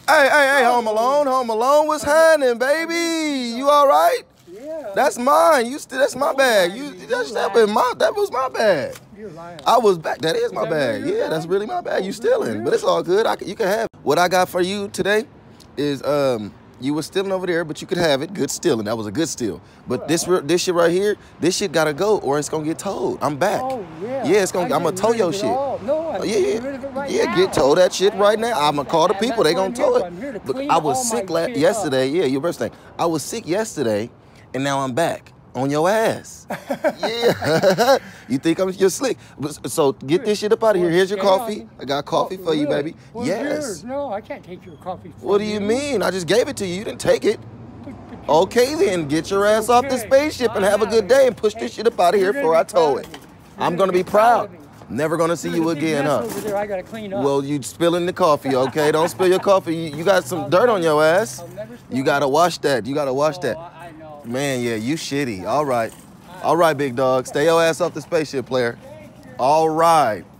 Hey, Home Alone, what's happening, baby? You all right? Yeah. That's mine. That's my bag. That was my bag. You're lying. I was back. That is my that bag. really your Yeah, bag? that's really my bag. You stealing, but it's all good. You can have it. What I got for you today is you were stealing over there, but you could have it. Good stealing. That was a good steal. But this shit right here, this shit gotta go, or it's gonna get towed. I'm back. Oh, yeah. Yeah, I'm gonna tow your shit. No, I'm getting rid of it right now. Get tow that shit right now. I'm gonna call the people. They gonna tow I'm here to it. But clean I was all sick my shit yesterday. Yeah, your birthday. I was sick yesterday, and now I'm back on your ass. Yeah. You think you're slick. So get this shit up out of here. Here's your coffee. I got coffee for you, baby. Well, yes. yours. No, I can't take your coffee from What do you mean? I just gave it to you. You didn't take it. Okay, then get your ass off the spaceship and have a good day and push this shit up out of here before I tow it. I'm gonna be proud. Never gonna see you again, huh? Over there, I gotta clean up. Well, you spilling the coffee, okay? Don't spill your coffee. You got some dirt on your ass. You gotta wash that. You gotta wash that. I know. Man, yeah, you shitty. All right. All right, big dog. Stay your ass off the spaceship, player. All right.